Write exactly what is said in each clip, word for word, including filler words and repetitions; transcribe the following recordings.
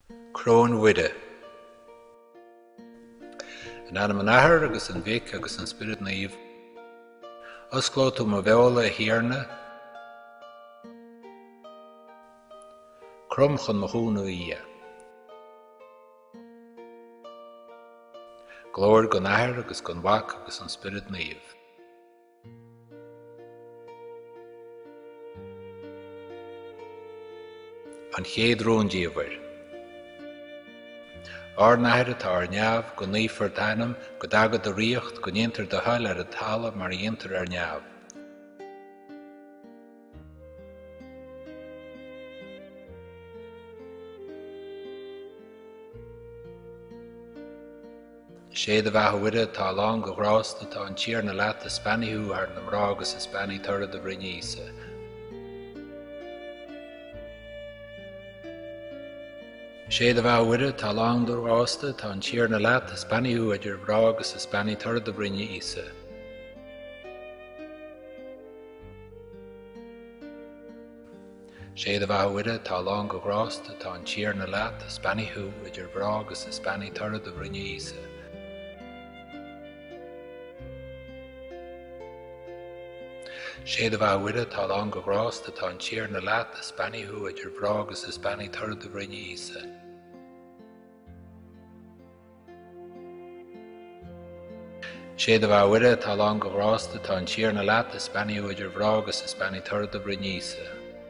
Crón Wide. An anam an ahar agus an vic agus an spirit naíomh. Oscló tú mo bheola a hiarna. Crom chun mo húna ia. Glóir gon ahar agus gon wac agus an spirit naíomh. An chéad rón díomhair. Ar nahar atá ar neamh go naoifar dainam go dagad a riocht go néantar do thuil ar a talla mar dhéantar ar neamh. Séad a bheith uire tá lán go grásta tá an tír na leat a spanniú ar na mrá agus a spanni torad a bhrinne ísa. Séad a bheith uire tá lán do grásta tá an tír na leat a spanniú idir bhrá agus a spanni torad a bhrinne ísa. Séad a bheith uire tá lán go grásta tá an tír na leat a spanniú idir bhrá agus a spanni torad a bhrinne ísa. Séad a bheith uire tá lán go grásta tá an tír na leat a spanniú idir bhrá agus a spanni torad a bhrinne ísa. Séad a bheith uire tá lán go grásta tá an tír na leat a spanniú idir bhrá agus a spanni torad a bhrinne ísa.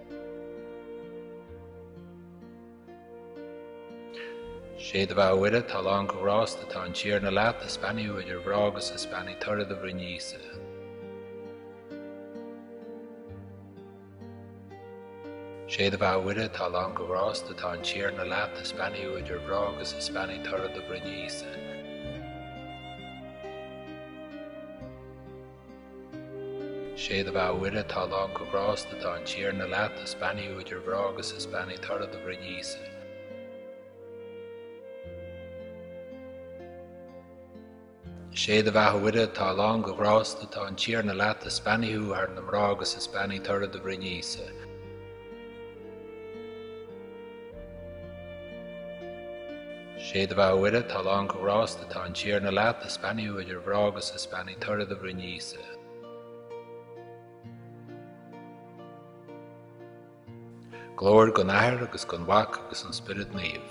Séad a bheith uire tá lán go grásta tá an tír na leat a spanniú idir bhrá agus a spanni torad a bhrinne ísa. Séad a bheith uire tá lán go grásta tá an tír na leat a spanniú idir bhrá agus a spanni torad a bhrinne ísa. Séad a bheith uire tá lán go grásta tá an tír na leat a spanniú idir bhrá agus a spanni torad a bhrinne ísa. Séad a bheith uire tá lán go grásta tá an tír na leat a spanniú ar na mrá agus a spanni torad a bhrinne ísa. Séad a bheith uire tá lán go grásta tá an tír na leat a spanniú idir bhrá agus a spanni torad a bhrinne ísa. Glóir gon ahar agus gon wac agus an spirit naíomh.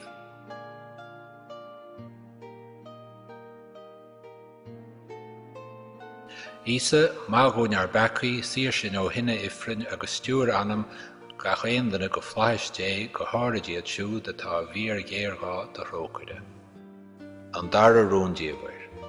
Ísa má gún ar bacaí sír sin ó hinne ifrin agus stúr anam gach aon dana go phláis dé go háirití at siúd atá bhíar géargá do rócaire. An dara rún díomhair.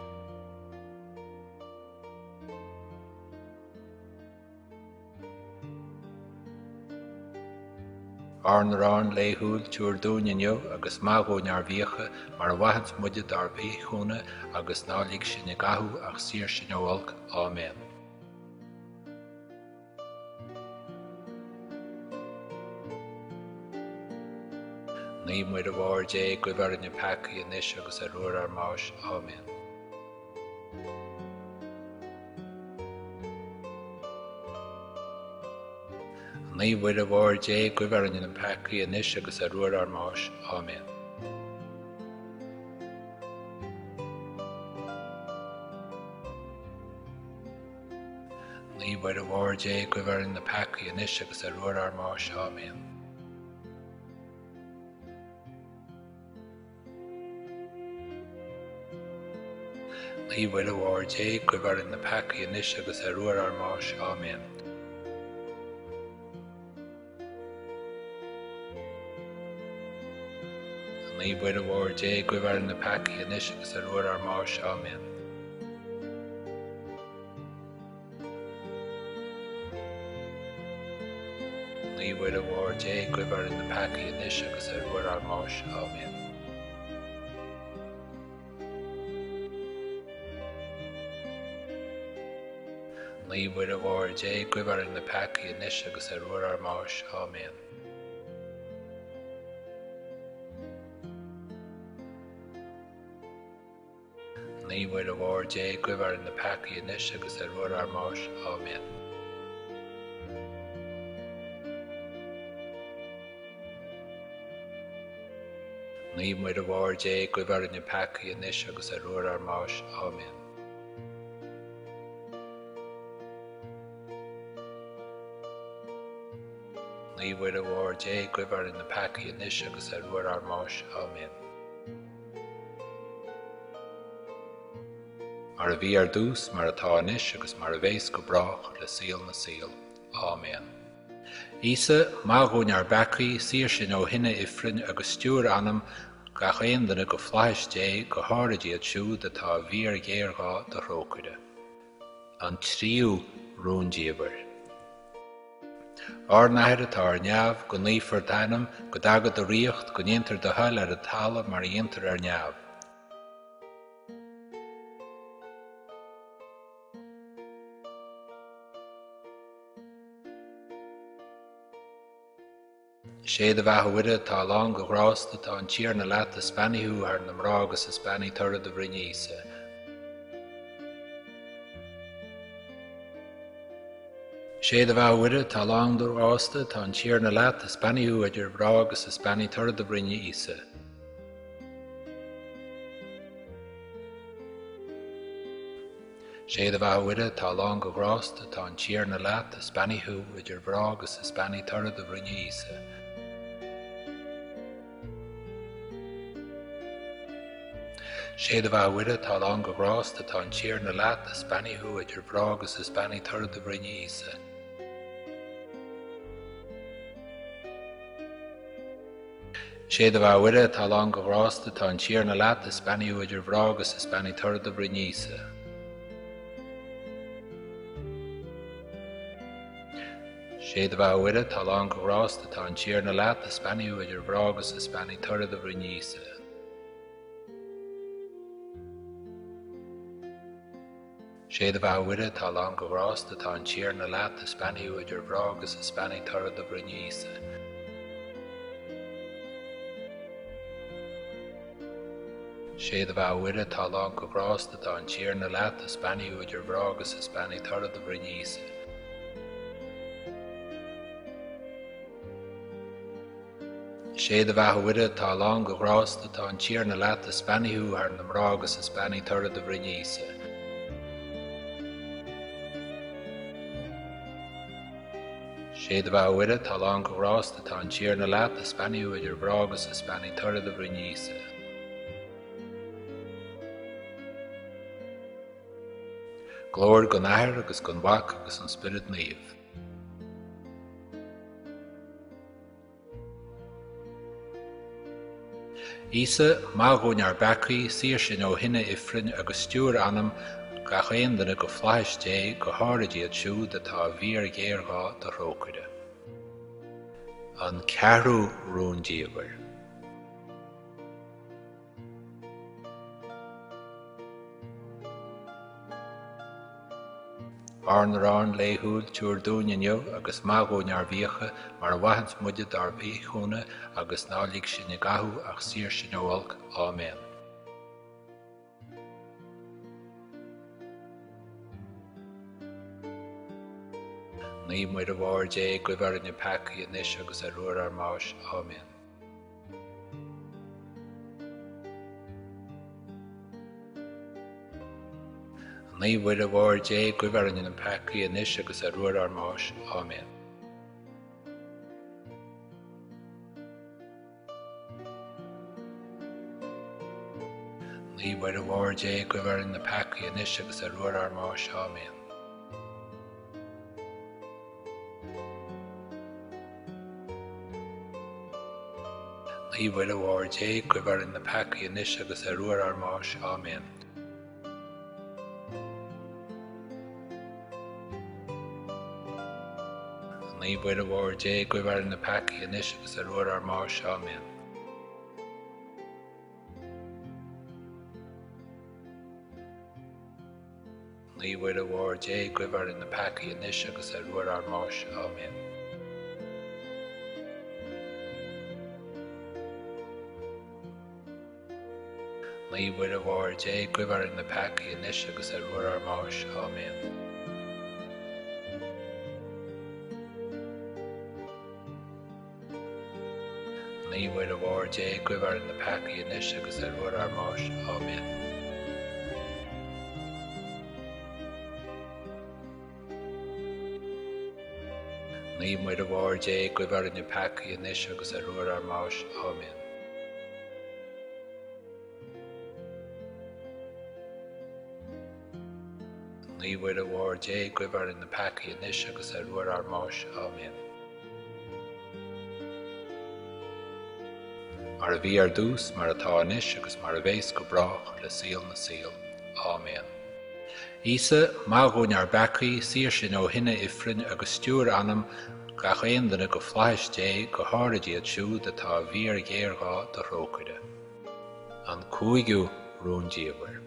Ar na rán léithúil túr dúinniu agus má gún ar bhíocha mar waithint muide dar bhíchúna agus nálaigh sin i gathú ach sír sin ó olc. Amen. Ní muid a bhár dé go bhar in pecaí inis agus a ruair ar máis. Amen. Ní muid a bhár dé go bhar in pecaí inis agus a ruair ar máis. Amen. Ní muid a bhár dé go bhar in pecaí inis agus a ruair ar máis. Amen. Ní muid a bhár dé go bhar in pecaí inis agus a ruair ar máis. Amen. Ní muid a bhár dé go bhar in pecaí inis agus a ruair ar máis. Amen. Ní muid a bhár dé go bhar in pecaí inis agus a ruair ar máis. Amen. Ní muid a bhár dé go bhar in pecaí inis agus a ruair ar máis. Amen. Ní muid a bhár dé go bhar in pecaí inis agus a ruair ar máis. Amen. Ní muid a bhór dé go bhar in pecaí inis agus a ruair ar máis. Amen. Ní muid a bhór dé go bhar in pecaí inis agus a ruair ar máis. Amen. Mar a bhí ar dús mar atá inis agus mar a bhéis go brach le síl na síl. Amen. Ísa má gún ar becaí sír sin ó hinne ifrin agus stúr anam gach aon duna go fleis dé go háiridí siúd atá bhí ar géargá do rócuide. An tríú rúndíobar. Ar náthir atá ar neamh go lífar dainam go dagad do riocht go niontar do thuil ar a talla mar a diontar ar neamh. sé de bheith uire tá lán go grásta tá an tír na leat a Spaniú ar na mrá agus a Spani tuire do bhrinne Ísa. sé de bheith uire tá lán go grásta tá an tír na leat a Spaniú idir bhrá agus a Spani tuire do bhrinne Ísa. sé de bheith uire tá lán go grásta tá an tír na leat a Spaniú idir bhrá agus a Spani tuire do bhrinne Ísa. sé de bheith uire tá lán go grásta tá an tír na leat a Spaniú idir bhrá agus a Spani tuire do bhrinne Ísa. sé de bheith uire tá lán go grásta tá an tír na leat a Spaniú idir bhrá agus a Spani tuire do bhrinne Ísa. sé de bheith uire tá lán go grásta tá an tír na leat a Spaniú idir bhrá agus a Spani tuire do bhrinne Ísa. sé de bheith uire tá lán go grásta tá an tír na leat a Spaniú idir bhrá agus a Spani tuire do bhrinne Ísa. sé de bheith uire tá lán go grásta tá an tír na leat a Spaniú idir bhrá agus a Spani tuire do bhrinne Ísa. sé de bheith uire tá lán go grásta tá an tír na leat a Spaniú ar na mrá agus a Spani tuire do bhrinne Ísa. sé de bheith uire tá lán go grásta tá an tír na leat a Spaniú idir bhrá agus a Spani tuire do bhrinne Ísa. glóir go náthair agus go mhac agus an spirit naomh. Ísa má gún ar becaí sír sin ó hinne ifrin agus stúr anam gach aon duna go fleis dé go háiridí siúd atá bhí ar géargá do rócuide. An ceathrú rúndíobar. Ar na rán léithúil túr dúinniu agus má gún ar bhíocha mar a bhaithint muide ar bhíchúna agus nálaigh sin i gathú ach sír sin óhalc. Amen. Ní muid a bhór dé go bhar in pecaí inis agus a ruair ar máis. Amen. Ní muid a bhór dé go bhar in pecaí inis agus a ruair ar máis. Amen. Ní muid a bhór dé go bhar in pecaí inis agus a ruair ar máis. Amen. Ní muid a bhór dé go bhar in pecaí inis agus a ruair ar máis. Amen. Ní muid a bhór dé go bhar in pecaí inis agus a ruair ar máis. Amen. Ní muid a bhór dé go bhar in pecaí inis agus a ruair ar máis. Amen. Ní muid a bhór dé go bhar in pecaí inis agus a ruair ar máis. Amen. Ní bhfuil a bhór dé cuimhar in na peacaí anois agus ar ruair ar máis. Amen. Ní muid a bhór dé cuimhar in na peacaí anois agus ar ruair ar máis. Amen. Ní bhfuil a bhór dé cuimhar in na peacaí anois agus ar ruair ar máis. Amen. Mar a bhí ar dús mar atá anois agus mar a bhéis go brach le síl na síl. Amen. Ísa mágún ar beacaí sír sin ó hinne ifrin agus stúr anam gach aon duna go phláis dé go háirití siúd atá bhí ar géargá do rócuide. An cúigiú rún díobhar.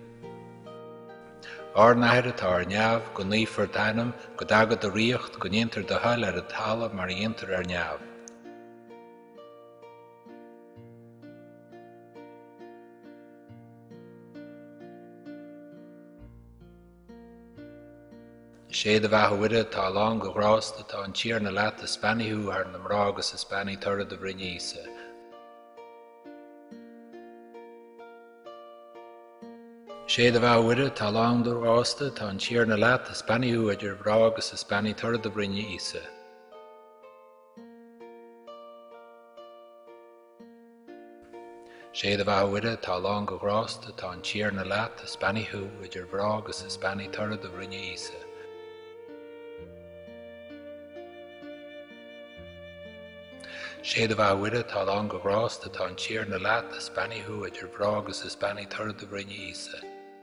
Ar nathir atá ar neamh go níomhar dainam go dagad do riocht go níontar do thuil ar a talla mar íontar ar neamh. Sé de bheith uide tá lán go grásta tá an tír na leat a Spaniú ar na mrá agus a Spani tora do bhrinne Ísa. Sé de bheith uide tá lán go grásta tá an tír na leat a Spaniú idir bhrá agus a Spani tora do bhrinne Ísa. Sé de bheith uide tá lán go grásta tá an tír na leat a Spaniú idir bhrá agus a Spani tora do bhrinne Ísa. Sé de bheith uide tá lán go grásta tá an tír na leat a Spaniú idir bhrá agus a Spani tora do bhrinne Ísa.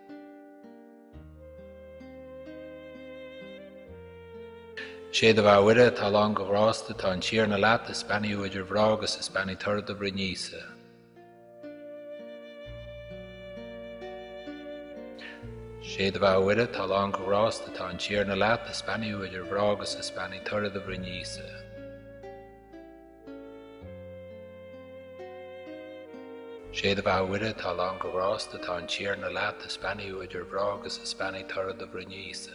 Sé de bheith uide tá lán go grásta tá an tír na leat a Spaniú idir bhrá agus a Spani tora do bhrinne Ísa. Sé de bheith uide tá lán go grásta tá an tír na leat a Spaniú idir bhrá agus a Spani tora do bhrinne Ísa. Sé de bheith uide tá lán go grásta tá an tír na leat a Spaniú idir bhrá agus a Spani tora do bhrinne Ísa.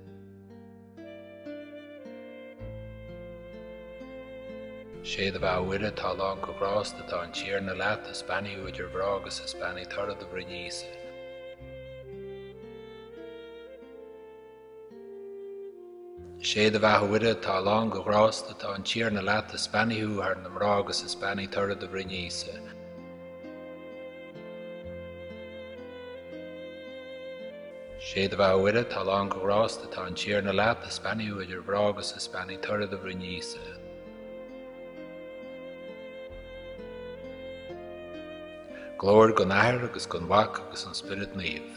Sé de bheith uide tá lán go grásta tá an tír na leat a Spaniú idir bhrá agus a Spani tora do bhrinne Ísa. Sé de bheith uide tá lán go grásta tá an tír na leat a Spaniú ar na mrá agus a Spani tora do bhrinne Ísa. Sé de bheith uide tá lán go grásta tá an tír na leat a Spaniú idir bhrá agus a Spani tora do bhrinne Ísa. Glóir go nathair agus go mhac agus an Spirit naomh.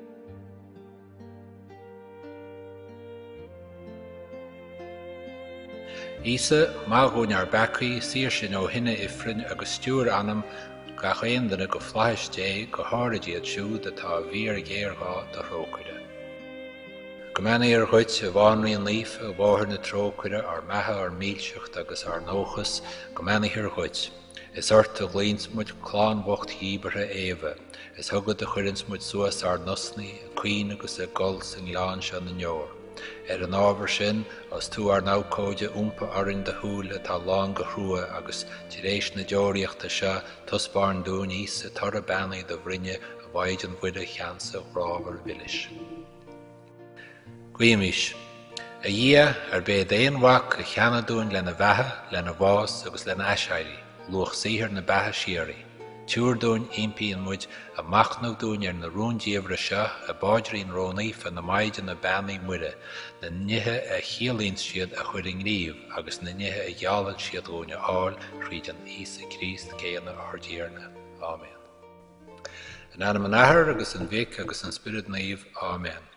Ísa mágún ar beacaí sír sin ó hinne ifrin agus stúr anam gach aon duna go phláis dé go háirití siúd atá bhí ar géargá do rócuide. Go mbeanna ar chuid a bhánraíon líof a bháthar na trócuide ar methe ar mílseacht agus ar nóchas go mbeanna ar chuid. Is ort a glíns muid chlán bocht híbere éve, is thugad a chuirins muid suas ar nosnaí, a cuín agus a gol san leán se na neor. Er an ábhar sin as tú ar nácóide úmpa arin de húil atá lán go hrua agus tiréis na deoríochta se tuspáin dún Ísa tar a beannaí do bhrinne a bhaid an bhuide cheansa rábhar vilis. Guimis, a dhia ar bé déon mhac a cheanadún lena bheithe, lena bhás agus lena eisairí. Luach sihir na bethe siari. Túr dún impi an muid a machnú dún ar na rún díobhra se a báidrín rónaíf a na maid na beannaí muide, na nithe a chialín siad a chuir in gríomh agus na nithe a gheallan siad gúne áil tríd an Ísa Críst céanna ardíarna. Amen. An anam an ahar agus an vic agus an Spirit naomh. Amen.